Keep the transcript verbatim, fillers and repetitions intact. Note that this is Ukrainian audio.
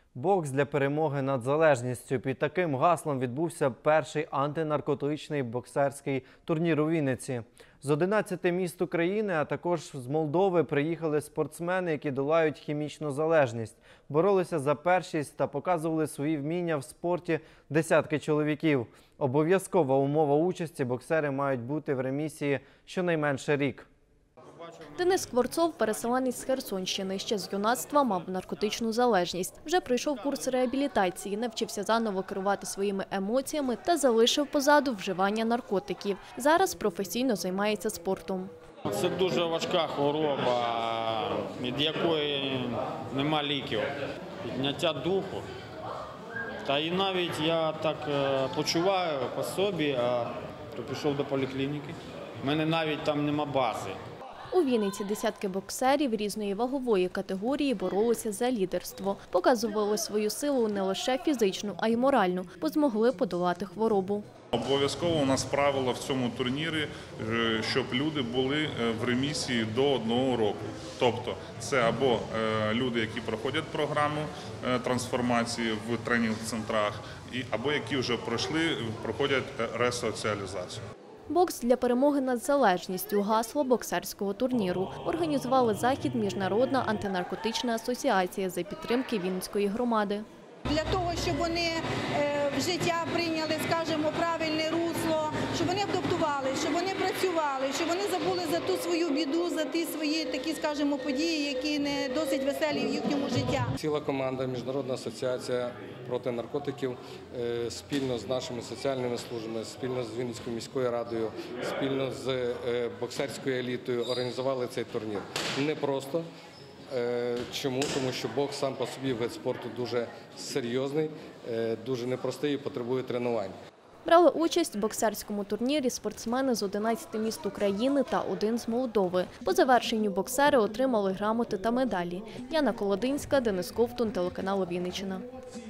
Бокс для перемоги над залежністю. Під таким гаслом відбувся перший антинаркотичний боксерський турнір у Вінниці. З одинадцяти міст України, а також з Молдови приїхали спортсмени, які долають хімічну залежність. Боролися за першість та показували свої вміння в спорті десятки чоловіків. Обов'язкова умова участі – боксери мають бути в ремісії щонайменше рік. Денис Скворцов – переселенець з Херсонщини. Ще з юнацтва мав наркотичну залежність. Вже пройшов курс реабілітації, навчився заново керувати своїми емоціями та залишив позаду вживання наркотиків. Зараз професійно займається спортом. Це дуже важка хвороба, від якої нема ліків. Підняття духу. Та і навіть я так почуваю по собі, а то пішов до поліклініки. У мене навіть там нема бази. У Вінниці десятки боксерів різної вагової категорії боролися за лідерство. Показували свою силу не лише фізичну, а й моральну, бо змогли подолати хворобу. Обов'язково у нас правило в цьому турнірі, щоб люди були в ремісії до одного року. Тобто це або люди, які проходять програму трансформації в тренінг-центрах, або які вже пройшли, проходять ресоціалізацію. Бокс для перемоги над залежністю – гасло боксерського турніру. Організували захід Міжнародна антинаркотична асоціація за підтримки Вінницької громади. Для того, щоб вони в життя прийняли, скажімо, правильне русло, щоб вони адаптували, щоб вони працювали, щоб вони забули за ту свою біду, за ті свої такі, скажімо, події, які не досить веселі в їхньому житті. Ціла команда Міжнародна асоціація проти наркотиків спільно з нашими соціальними службами, спільно з Вінницькою міською радою, спільно з боксерською елітою організували цей турнір. Не просто. Чому? Тому що бокс сам по собі вид спорту дуже серйозний, дуже непростий і потребує тренувань. Брали участь в боксерському турнірі спортсмени з одинадцяти міст України та один з Молдови. По завершенню боксери отримали грамоти та медалі. Яна Колодинська, Денис Ковтун, телеканал Вінниччина.